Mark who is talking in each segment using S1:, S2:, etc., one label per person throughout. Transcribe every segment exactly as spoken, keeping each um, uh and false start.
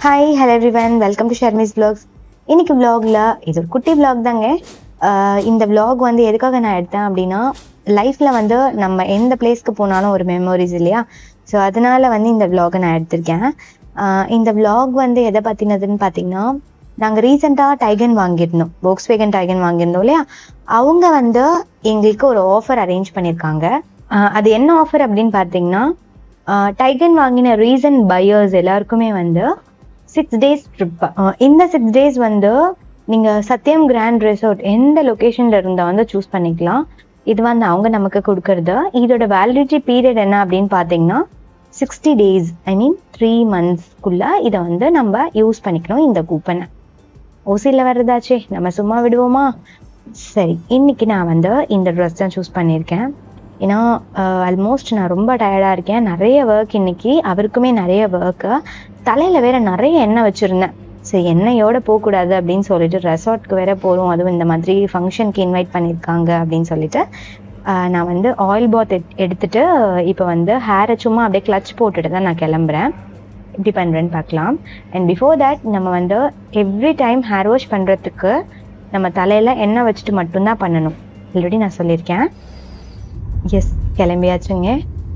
S1: Hi hello everyone, welcome to Sharmi's vlogs. இன்னைக்கு vlogல இது ஒரு குட்டி vlog தாங்க. இந்த vlog வந்து எதுக்காக நான் எடுத்தேன் அப்படின்னா, லைஃப்ல வந்து நம்ம எந்த பிளேஸ்க்கு போனாலும் ஒரு மெமோரிஸ் இல்லையா. ஸோ அதனால வந்து இந்த vlog நான் எடுத்திருக்கேன். இந்த vlog வந்து எதை பற்றினதுன்னு பார்த்தீங்கன்னா, நாங்கள் ரீசெண்டாக டைகன் வாங்கியிருந்தோம், போக்ஸ்வேகன் டைகன் வாங்கியிருந்தோம் இல்லையா. அவங்க வந்து எங்களுக்கு ஒரு ஆஃபர் அரேஞ்ச் பண்ணியிருக்காங்க. அது என்ன ஆஃபர் அப்படின்னு பார்த்தீங்கன்னா, டைகன் வாங்கின ரீசன்ட் பையர்ஸ் எல்லாருக்குமே வந்து சிக்ஸ் டேஸ் ட்ரிப். இந்த சிக்ஸ் டேஸ் வந்து நீங்கள் சத்யம் கிராண்ட் ரெசார்ட் எந்த லொக்கேஷனில் இருந்தால் வந்து சூஸ் பண்ணிக்கலாம். இது வந்து அவங்க நமக்கு கொடுக்கறது. இதோட வேலிடிட்டி பீரியட் என்ன அப்படின்னு பார்த்தீங்கன்னா sixty days, I mean three மந்த்ஸ்க்குள்ளே இதை வந்து நம்ம யூஸ் பண்ணிக்கணும். இந்த கூப்பனை ஓசியில் வர்றதாச்சே, நம்ம சும்மா விடுவோமா? சரி, இன்னைக்கு நான் வந்து இந்த ட்ரெஸ் தான் சூஸ் பண்ணியிருக்கேன். ஏன்னா ஆல்மோஸ்ட் நான் ரொம்ப டயர்டாக இருக்கேன். நிறைய ஒர்க் இன்னைக்கு, அவருக்குமே நிறைய ஒர்க்கு. தலையில் வேற நிறைய எண்ணெய் வச்சுருந்தேன். சரி, எண்ணெயோட போகக்கூடாது அப்படின்னு சொல்லிட்டு ரெசார்ட்க்கு வேற போகிறோம், அதுவும் இந்த மாதிரி ஃபங்க்ஷனுக்கு இன்வைட் பண்ணியிருக்காங்க அப்படின்னு சொல்லிட்டு நான் வந்து ஆயில் பாத் எடுத்துட்டு இப்போ வந்து ஹேரை சும்மா அப்படியே கிளச் போட்டுட்டு தான் நான் கிளம்புறேன். எப்படி பண்ணுறேன்னு பார்க்கலாம். அண்ட் பிஃபோர் தேட் நம்ம வந்து எவ்ரி டைம் ஹேர் வாஷ் பண்ணுறதுக்கு நம்ம தலையில் எண்ணெய் வச்சுட்டு மட்டும்தான் பண்ணணும். ஆல்ரெடி நான் சொல்லியிருக்கேன். எஸ், கிளம்பியாச்சுங்க.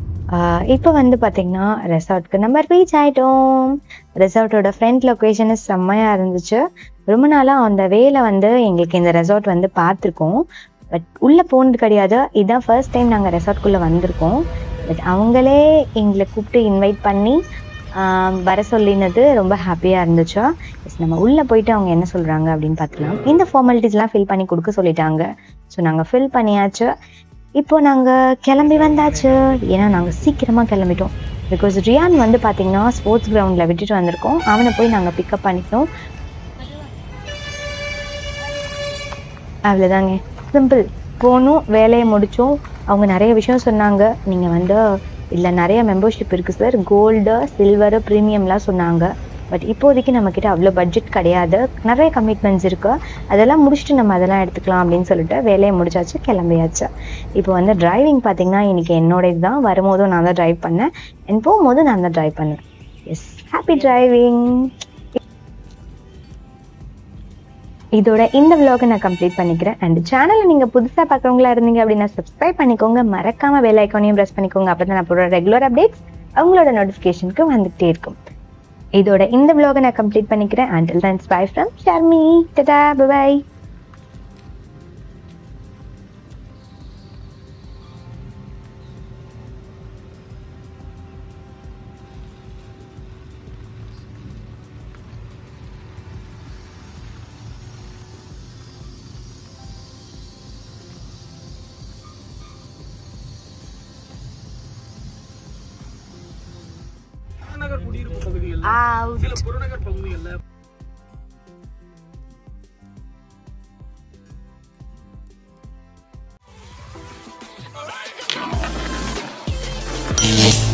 S1: இப்போ வந்து பார்த்திங்கன்னா ரெசார்ட்க்கு நம்ம ரீச் ஆகிட்டோம். ரெசார்ட்டோட ஃப்ரண்ட் லொக்கேஷனு செம்மையாக இருந்துச்சு. ரொம்ப நாளாக அந்த வேலை வந்து எங்களுக்கு இந்த ரெசார்ட் வந்து பார்த்துருக்கோம், பட் உள்ளே போனது கிடையாது. இதுதான் ஃபர்ஸ்ட் டைம் நாங்கள் ரெசார்ட்குள்ளே வந்திருக்கோம். பட் அவங்களே எங்களை கூப்பிட்டு இன்வைட் பண்ணி வர சொல்லினது ரொம்ப ஹாப்பியாக இருந்துச்சு. எஸ், நம்ம உள்ளே போயிட்டு அவங்க என்ன சொல்கிறாங்க அப்படின்னு பார்த்துக்கலாம். இந்த ஃபார்மாலிட்டிஸ்லாம் ஃபில் பண்ணி கொடுக்க சொல்லிட்டாங்க. ஸோ நாங்கள் ஃபில் பண்ணியாச்சு. இப்போ நாங்கள் கிளம்பி வந்தாச்சு. ஏன்னா நாங்கள் சீக்கிரமாக கிளம்பிட்டோம். பிகாஸ் ரியான் வந்து பார்த்தீங்கன்னா ஸ்போர்ட்ஸ் கிரவுண்டில் விட்டுட்டு வந்திருக்கோம். அவனை போய் நாங்கள் பிக்கப் பண்ணிக்கணும். அவ்வளோதாங்க, சிம்பிள். போகணும், வேலையை முடித்தோம். அவங்க நிறைய விஷயம் சொன்னாங்க. நீங்கள் வந்து இல்லை நிறைய மெம்பர்ஷிப் இருக்குது சார், கோல்டு சில்வரு ப்ரீமியம்லாம் சொன்னாங்க. பட் இப்போதைக்கு நம்மக்கிட்ட அவ்வளோ பட்ஜெட் கிடையாது, நிறைய கமிட்மெண்ட்ஸ் இருக்குது. அதெல்லாம் முடிச்சுட்டு நம்ம அதெல்லாம் எடுத்துக்கலாம் அப்படின்னு சொல்லிட்டு வேலையை முடிச்சாச்சு, கிளம்பியாச்சு. இப்போ வந்து டிரைவிங் பார்த்தீங்கன்னா இன்றைக்கி என்னோட இதுதான். வரும்போதும் நான் தான் ட்ரைவ் பண்ணேன், அண்ட் போகும்போதும் நான் தான் ட்ரைவ் பண்ணேன். Yes, happy driving. இதோட இந்த vlog நான் கம்ப்ளீட் பண்ணிக்கிறேன். அண்ட் சேனலை நீங்கள் புதுசாக பார்க்குறவங்களா இருந்தீங்க அப்படின்னா சப்ஸ்கிரைப் பண்ணிக்கோங்க. மறக்காமல் பெல் ஐக்கானையும் ப்ரெஸ் பண்ணிக்கோங்க. அப்போ தான் நான் போடுற ரெகுலர் அப்டேட்ஸ் அவங்களோட நோட்டிஃபிகேஷனுக்கு வந்துகிட்டே இருக்கும். இதோட இந்த vlog நான் கம்ப்ளீட் பண்ணிக்கிறேன். Until then, bye from Sharmi. Tada, bye
S2: புறநகர் குடியிருப்பு பகுதிகளில் சில புறநகர் பகுதிகளில்
S3: Yeah.